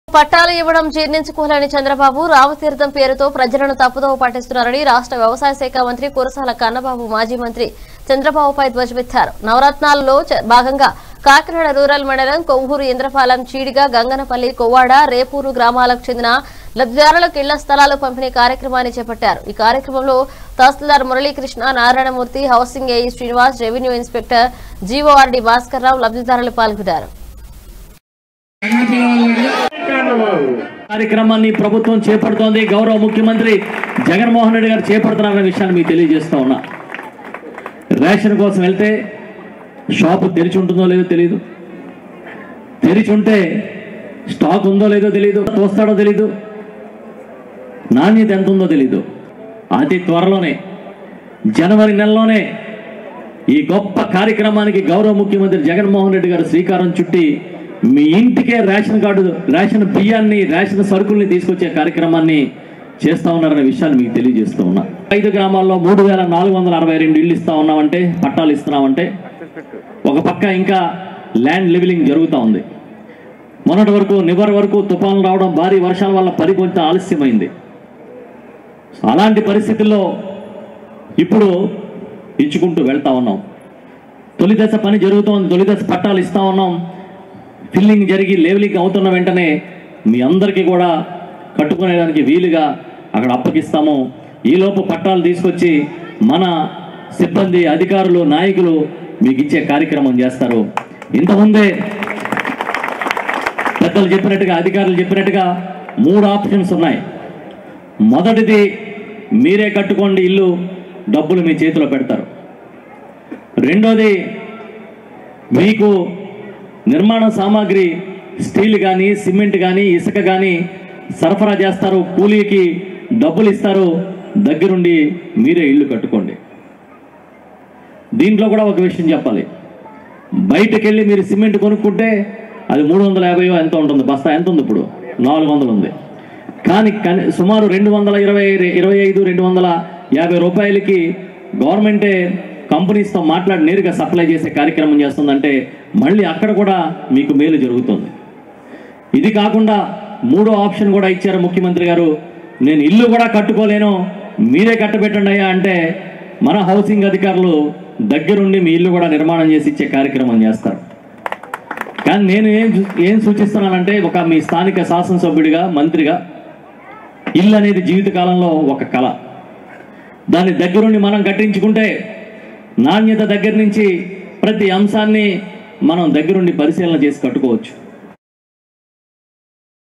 పట్టాలు ఇవ్వడం జీర్ణించుకోలేని చంద్రబాబు రామతీర్థం పేరుతో ప్రజలను తప్పుదోవ పట్టిస్తున్నారని రాష్ట్ర వ్యవసాయ శాఖ మంత్రి కురసాల కన్నబాబు మాజీ మంత్రి చంద్రబాబుపై ధ్వజమెత్తారు. నవరత్నాలలో భాగంగా కాకినాడ రూరల్ మండలం కొవ్వూరు ఇంద్రపాలెం చీడిగా గంగనపల్లి కొవ్వాడ రేపూరు గ్రామాలకు చెందిన లబ్ధిదారులకు ఇళ్ల స్థలాలు పంపిణీ కార్యక్రమాన్ని చేపట్టారు. ఈ కార్యక్రమంలో tahsildar Muralikrishna, Narayanamurthy, housing AE Srinivas, revenue inspector జీవోఆర్డి భాస్కర్ రావు లబ్ధిదారులు పాల్గొన్నారు. కార్యక్రమాన్ని ప్రభుత్వం చేపడుతోంది. గౌరవ ముఖ్యమంత్రి జగన్మోహన్ రెడ్డి గారు చేపడుతున్నారన్న విషయాన్ని మీకు తెలియజేస్తా ఉన్నా. రేషన్ కోసం వెళ్తే షాపు తెరిచి ఉంటుందో లేదో తెలియదు, తెరిచి ఉంటే స్టాక్ ఉందో లేదో తెలియదు, తోస్తాడో తెలీదు, నాణ్యత ఎంత ఉందో తెలీదు. అతి త్వరలోనే జనవరి నెలలోనే ఈ గొప్ప కార్యక్రమానికి గౌరవ ముఖ్యమంత్రి జగన్మోహన్ రెడ్డి గారు శ్రీకారం చుట్టి మీ ఇంటికే రేషన్ కార్డు, రేషన్ బియ్యాన్ని, రేషన్ సరుకుల్ని తీసుకొచ్చే కార్యక్రమాన్ని చేస్తా ఉన్నారనే విషయాన్ని మీకు తెలియజేస్తూ ఉన్నా. 5 గ్రామాల్లో 3462 ఇళ్ళు ఇస్తా ఉన్నామంటే, పట్టాలు ఇస్తున్నామంటే, ఒక పక్క ఇంకా ల్యాండ్ లెవెలింగ్ జరుగుతూ ఉంది. మొన్నటి వరకు నివర్ వరకు తుఫాన్లు రావడం, భారీ వర్షాల వల్ల పని కొంచెం ఆలస్యమైంది. అలాంటి పరిస్థితుల్లో ఇప్పుడు ఇచ్చుకుంటూ వెళ్తా ఉన్నాం. తొలి దశ పని జరుగుతోంది, తొలి దశ పట్టాలు ఇస్తా ఉన్నాం. ఫిల్లింగ్ జరిగి లెవెలింగ్ అవుతున్న వెంటనే మీ అందరికీ కూడా కట్టుకునేదానికి వీలుగా అక్కడ అప్పగిస్తాము. ఈలోపు పట్టాలు తీసుకొచ్చి మన సిబ్బంది, అధికారులు, నాయకులు మీకు ఇచ్చే కార్యక్రమం చేస్తారు. ఇంతకుముందే పెద్దలు చెప్పినట్టుగా, అధికారులు చెప్పినట్టుగా 3 ఆప్షన్స్ ఉన్నాయి. మొదటిది మీరే కట్టుకోండి ఇల్లు, డబ్బులు మీ చేతిలో పెడతారు. రెండోది మీకు నిర్మాణ సామాగ్రి స్టీల్ కానీ, సిమెంట్ కానీ, ఇసుక కానీ సరఫరా చేస్తారు, కూలీకి డబ్బులు ఇస్తారు, దగ్గరుండి మీరే ఇల్లు కట్టుకోండి. దీంట్లో కూడా ఒక విషయం చెప్పాలి. బయటకు వెళ్ళి మీరు సిమెంట్ కొనుక్కుంటే అది 350 ఎంత ఉంటుంది, బస్తా ఎంత ఉంది, ఇప్పుడు 400 ఉంది. కానీ సుమారు 225-250 రూపాయలకి గవర్నమెంటే కంపెనీస్తో మాట్లాడి నేరుగా సప్లై చేసే కార్యక్రమం చేస్తుందంటే మళ్ళీ అక్కడ కూడా మీకు మేలు జరుగుతుంది. ఇది కాకుండా 3వ ఆప్షన్ కూడా ఇచ్చారు ముఖ్యమంత్రి గారు. నేను ఇల్లు కూడా కట్టుకోలేను, మీరే కట్టబెట్టండి అయ్యా అంటే మన హౌసింగ్ అధికారులు దగ్గరుండి మీ ఇల్లు కూడా నిర్మాణం చేసి ఇచ్చే కార్యక్రమం చేస్తారు. కానీ నేను ఏం సూచిస్తున్నానంటే, ఒక మీ స్థానిక శాసనసభ్యుడిగా, మంత్రిగా, ఇల్లు అనేది జీవితకాలంలో ఒక కళ. దాన్ని దగ్గరుండి మనం కట్టించుకుంటే నాణ్యత దగ్గర నుంచి ప్రతి అంశాన్ని మనం దగ్గరుండి పరిశీలన చేసి కట్టుకోవచ్చు.